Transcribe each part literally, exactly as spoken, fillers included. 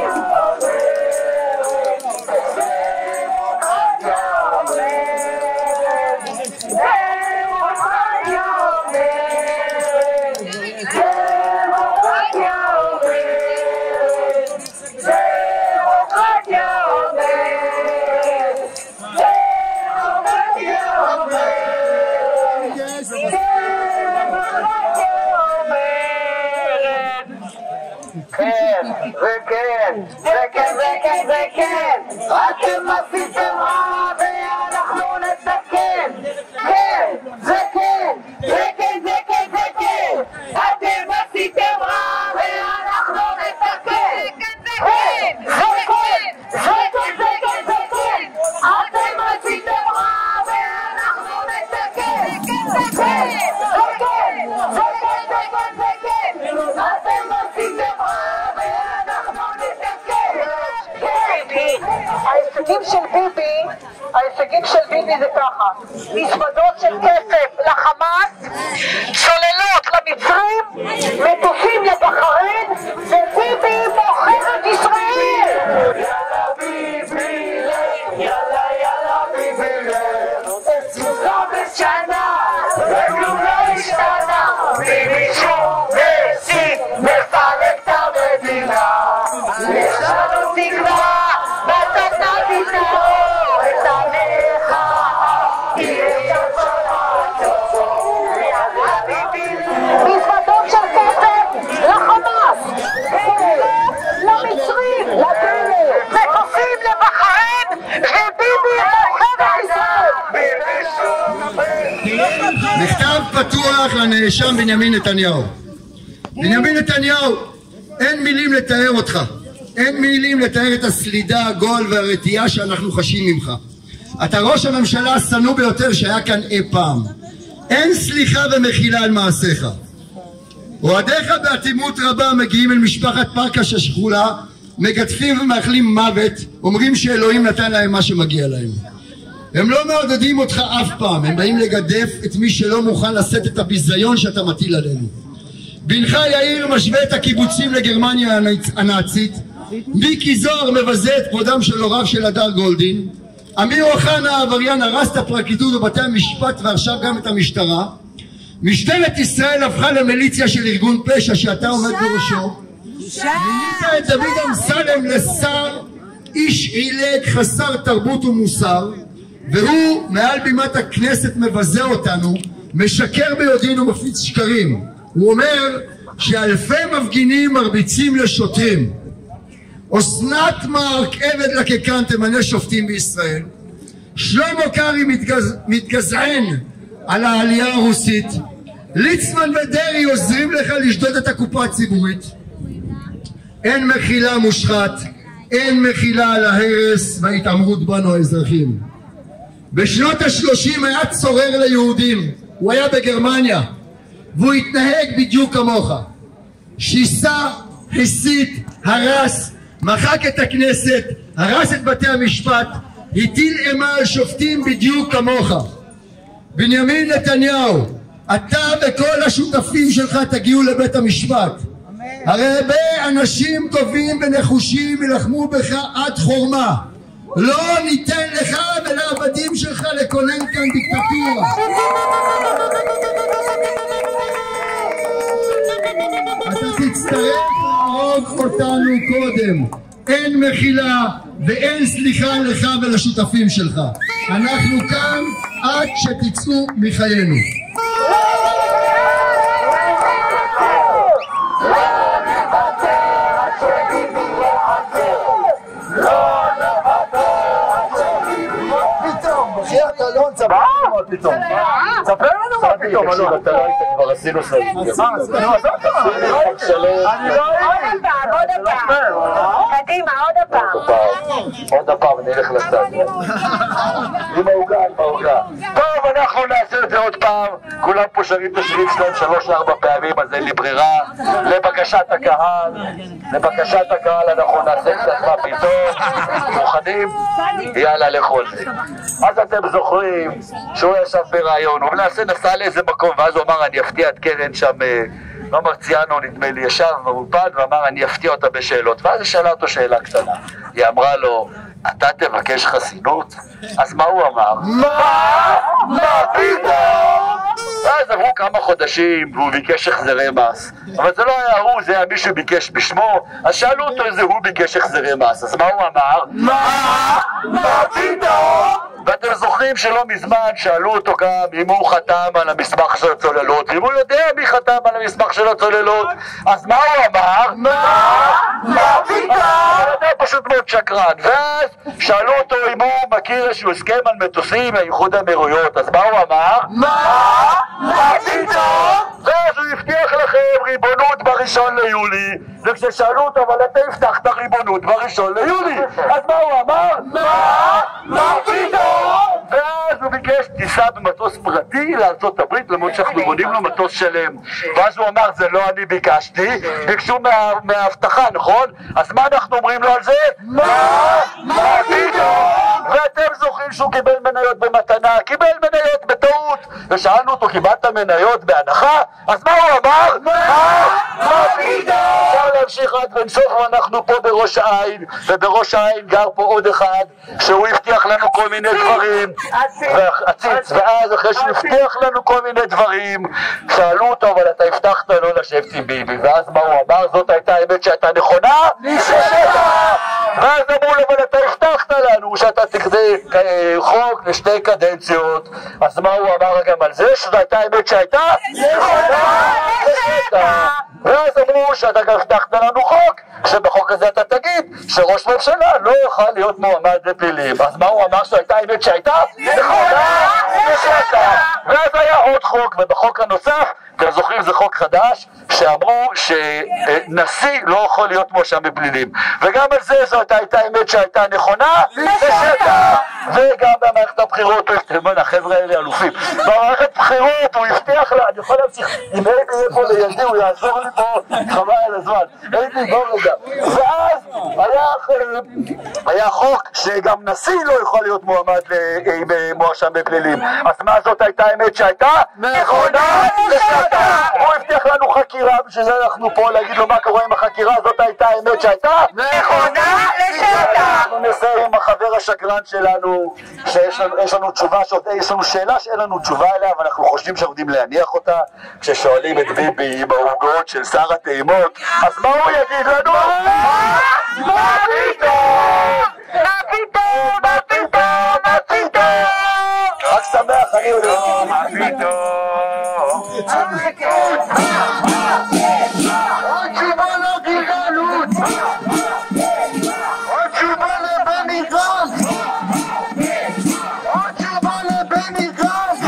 וכן, וכן, וכן, וכן, אתם עשיתם רע ואנחנו נתקן. כן, וכן, וכן, וכן, וכן, אתם עשיתם רע ואנחנו נתקן. כן, וכן, וכן, וכן, וכן, אתם עשיתם רע ואנחנו נתקן. כן, וכן, וכן, וכן, וכן, אתם עשיתם רע ואנחנו נתקן. ההישגים של ביבי, ההישגים של ביבי זה ככה: מזוודות של כסף לחמאס, צוללות למצרים, מטוסים לבחריין, וביבי מוכר את ישראל. יאללה ביבי לך, יאללה יאללה ביבי לך, עשרה בשנה וכלום לא השתנה. ביבי שוב מסית, מפרק את המדינה. יש לנו תקווה ואתה תביא טרור את המחאה, יש הצלחתו. יאללה ביבי מזוודות של כסף לחמאס, למצרים, לדלק, מטוסים לבחריין, וביבי מוכר את ישראל. מכתב פתוח לנאשם בנימין נתניהו. בנימין נתניהו, אין מילים לתאר אותך, אין מילים לתאר את הסלידה, הגול והרתיעה שאנחנו חשים ממך. אתה ראש הממשלה השנוא ביותר שהיה כאן אי פעם. אין סליחה ומחילה על מעשיך. אוהדיך באטימות רבה מגיעים אל משפחת פרקש השכולה, מגדפים ומאחלים מוות, אומרים שאלוהים נתן להם מה שמגיע להם. הם לא מעודדים אותך אף פעם, הם באים לגדף את מי שלא מוכן לשאת את הביזיון שאתה מטיל עלינו. בנך יאיר משווה את הקיבוצים לגרמניה הנאצית, מיקי זוהר מבזה את כבודם של הוריו של הדר גולדין, אמיר אוחנה העבריין הרס את הפרקליטות ובתי המשפט ועכשיו גם את המשטרה. משטרת ישראל הפכה למיליציה של ארגון פשע שאתה עומד בראשו. מינית את דוד אמסלם לשר, איש עילג חסר תרבות ומוסר, והוא מעל בימת הכנסת מבזה אותנו, משקר ביודעין ומפיץ שקרים. הוא אומר שאלפי מפגינים מרביצים לשוטרים. אסנת מארק עבד לקקן תמנה שופטים בישראל. שלמה קרעי מתגז... מתגזען על העלייה הרוסית. ליצמן ודרעי עוזרים לך לשדוד את הקופה הציבורית. אין מחילה מושחת, אין מחילה על ההרס וההתעמרות בנו האזרחים. בשנות השלושים היה צורר ליהודים, הוא היה בגרמניה, והוא התנהג בדיוק כמוך. שיסה, הסית, הרס, מחק את הכנסת, הרס את בתי המשפט, הטיל אימה על שופטים בדיוק כמוך. בנימין נתניהו, אתה וכל השותפים שלך תגיעו לבית המשפט. הרי הרבה אנשים טובים ונחושים ילחמו בך עד חורמה. לא ניתן לך ולעבדים שלך לכונן כאן דיקטטורה. אתה תצטרך להרוג אותנו קודם. אין מחילה ואין סליחה לך ולשותפים שלך. אנחנו כאן עד שתצאו מחיינו. ספר לנו מה פתאום, אתה לא היית כבר עשינו שלום. אני לא עוד הפעם, עוד הפעם, קדימה, עוד הפעם, עוד הפעם נלך לצד עם העוגה, עם העוגה. טוב, אנחנו נעשה את זה עוד פעם. כולם פה שרים את השירים שלהם שלוש ארבע פעמים, אז אין לי ברירה. לבקשת הקהל, לבקשת הקהל אנחנו נעשה קצת מה פתאום. מוכנים? יאללה לכל זה. אז אתם זוכרים שהוא ישב ברעיון, הוא מנסה נסע לאיזה מקום ואז הוא אמר אני אפתיע את קרן שם לא מרציאנו נדמה לי ישב באולפן ואמר אני אפתיע אותה בשאלות, ואז היא שאלה אותו שאלה קטנה, היא אמרה לו אתה תבקש חסינות? אז מה הוא אמר? מה? מה פתאום? ואז עברו כמה חודשים והוא ביקש החזרי מס, אבל זה לא היה הוא, זה היה מישהו ביקש בשמו, אז שאלו אותו איזה הוא ביקש החזרי מס, אז מה הוא אמר? מה? מה פתאום? ואתם זוכרים שלא מזמן שאלו אותו גם אם הוא חתם על המסמך של הצוללות, אם הוא יודע מי חתם על המסמך של הצוללות, אז מה הוא אמר? מה? מה פתאום? הוא יודע פשוט מאוד שקרן. ואז שאלו אותו אם הוא מכיר איזשהו הסכם על מטוסים מהאיחוד האמירויות, אז מה הוא אמר? מה? מה פתאום? ואז הוא הבטיח לכם ריבונות בראשון ליולי, וכששאלו אותו אבל אתה הבטחת ריבונות בראשון ליולי, אז מה הוא אמר? מה? מה פתאום? ואז הוא ביקש טיסה במטוס פרטי לארצות הברית, למרות שאנחנו בונים לו מטוס שלם. ואז הוא אמר זה לא אני ביקשתי, ביקשו מה, מההבטחה, נכון? אז מה אנחנו אומרים לו על זה? מה? מה פתאום? ואתם זוכרים שהוא קיבל מניות במתנה, קיבל מניות בטעות, ושאלנו אותו קיבלת מניות בהנחה? אז מה הוא אמר? מה? מה פתאום? אפשר להמשיך עד בנסוף, ואנחנו פה בראש העין, ובראש העין גר פה עוד אחד שהוא הבטיח לנו כל מיני דברים, עציץ, ואז אחרי שהוא הבטיח לנו כל מיני דברים שאלו אותו אבל אתה הבטחת לא לשבת עם ביבי, ואז מה הוא אמר? זאת הייתה האמת שהייתה נכונה? ואז אמרו לו אבל אתה הבטחת לנו שאתה תקנה חוק לשתי קדנציות, אז מה הוא אמר גם על זה? שזאת הייתה האמת שהייתה נכונה? ואז אמרו שאתה גם הבטחת לנו חוק, שבחוק הזה אתה תגיד שראש ממשלה לא יוכל להיות מועמד לפלילים, אז מה הוא אמר? שזאת הייתה האמת שהייתה נכונה? ואז היה עוד חוק, ובחוק הנוסף אתם זוכרים זה חוק חדש שאמרו שנשיא לא יכול להיות מואשם בפלילים, וגם על זה זאת הייתה האמת שהייתה נכונה ושטח. וגם במערכת הבחירות, החבר'ה האלה אלופים, במערכת בחירות הוא הבטיח לה, אני יכול להמשיך, אם הייתי יהיה פה לידי הוא יעזור לי פה חבל על הזמן, הייתי בוא רגע. ואז היה חוק שגם נשיא לא יכול להיות מועמד מואשם בפלילים, אז מה זאת הייתה האמת שהייתה נכונה ושטח. הוא הבטיח לנו חקירה, בשביל זה אנחנו פה להגיד לו מה קורה עם החקירה, זאת הייתה האמת שהייתה נכונה לשטח. אנחנו נסיים עם החבר השקרן שלנו, שיש לנו, יש לנו תשובה, יש לנו שאלה שאין לנו תשובה אליה, אבל אנחנו חושבים שאנחנו יודעים להניח אותה. כששואלים את ביבי עם העוגות של שר הטעימות, אז מה הוא יגיד לנו? מה? מה פתאום? מה פתאום? מה פתאום? מה פתאום? רק שמח, אני יודע. מה פתאום? עוד תשובה לגזענות, עוד תשובה לבני גנץ, עוד תשובה לבני גנץ,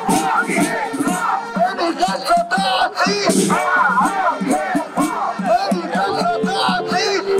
בני גנץ אתה עציץ, בני גנץ אתה עציץ.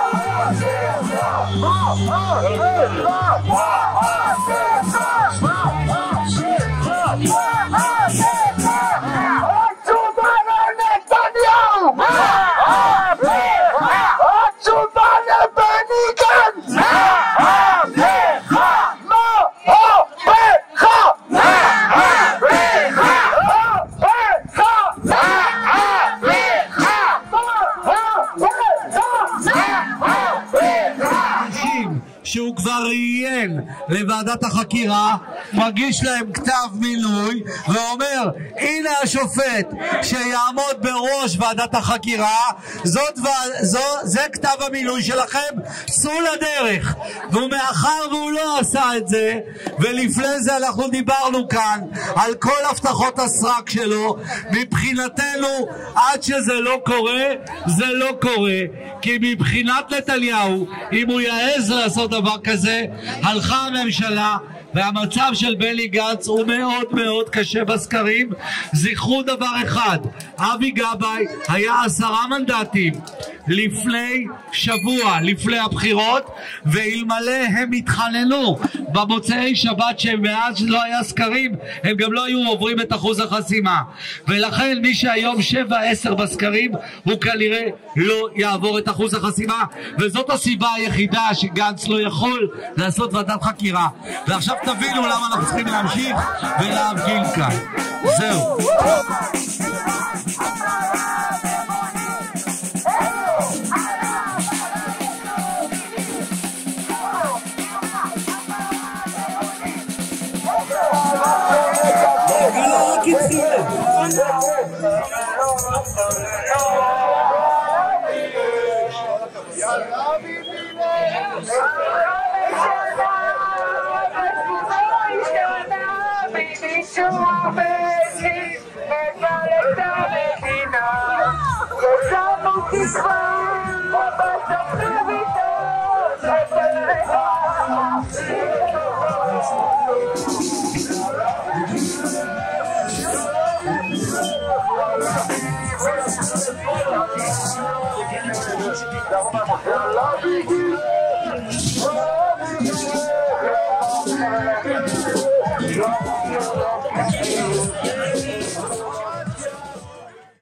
שהוא כבר ראיין לוועדת החקירה, מגיש להם כתב מינוי ואומר הנה השופט שיעמוד בראש ועדת החקירה, זאת ו... זו... זה כתב המינוי שלכם, סעו לדרך. ומאחר והוא לא עשה את זה, ולפני זה אנחנו דיברנו כאן על כל הבטחות הסרק שלו, מבחינתנו עד שזה לא קורה זה לא קורה, כי מבחינת נתניהו אם הוא יעז לעשות דבר כזה, הלכה הממשלה. והמצב של בני גנץ הוא מאוד מאוד קשה בסקרים. זכרו דבר אחד, אבי גבאי היה עשרה מנדטים לפני שבוע, לפני הבחירות, ואלמלא הם התחננו במוצאי שבת שמאז לא היה סקרים, הם גם לא היו עוברים את אחוז החסימה. ולכן מי שהיום שבע עשר בסקרים הוא כנראה לא יעבור את אחוז החסימה, וזאת הסיבה היחידה שגנץ לא יכול לעשות ועדת חקירה. ועכשיו תבינו למה אנחנו צריכים להמשיך ולהפגין כאן. זהו. רק התחיל. Love you.